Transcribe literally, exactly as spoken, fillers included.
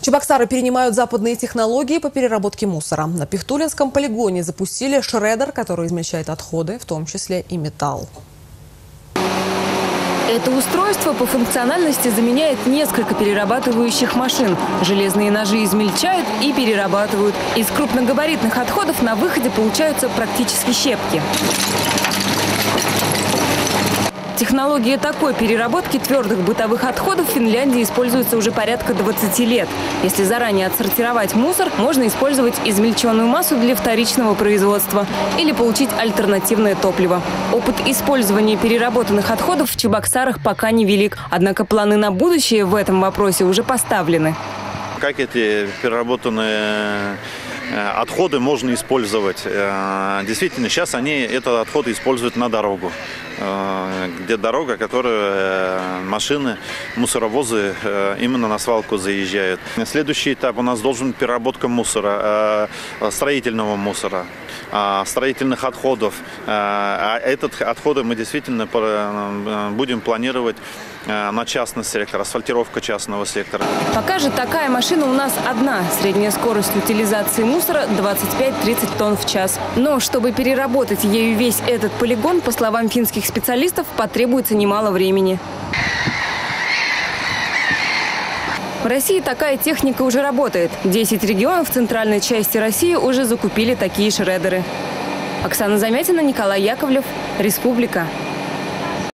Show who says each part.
Speaker 1: Чебоксары перенимают западные технологии по переработке мусора. На Пихтулинском полигоне запустили шредер, который измельчает отходы, в том числе и металл.
Speaker 2: Это устройство по функциональности заменяет несколько перерабатывающих машин. Железные ножи измельчают и перерабатывают. Из крупногабаритных отходов на выходе получаются практически щепки. Технология такой переработки твердых бытовых отходов в Финляндии используется уже порядка двадцати лет. Если заранее отсортировать мусор, можно использовать измельченную массу для вторичного производства или получить альтернативное топливо. Опыт использования переработанных отходов в Чебоксарах пока невелик. Однако планы на будущее в этом вопросе уже поставлены.
Speaker 3: Как эти переработанные отходы можно использовать? Действительно, сейчас они этот отходы используют на дорогу. Где дорога, которую машины, мусоровозы именно на свалку заезжают. Следующий этап у нас должен быть переработка мусора, строительного мусора, строительных отходов. А этот отходы мы действительно будем планировать на частный сектор, асфальтировка частного сектора.
Speaker 2: Пока же такая машина у нас одна. Средняя скорость утилизации мусора двадцать пять — тридцать тонн в час. Но чтобы переработать ею весь этот полигон, по словам финских специалистов, потребуется немало времени. В России такая техника уже работает. десять регионов в центральной части России уже закупили такие шредеры. Оксана Замятина, Николай Яковлев, Республика.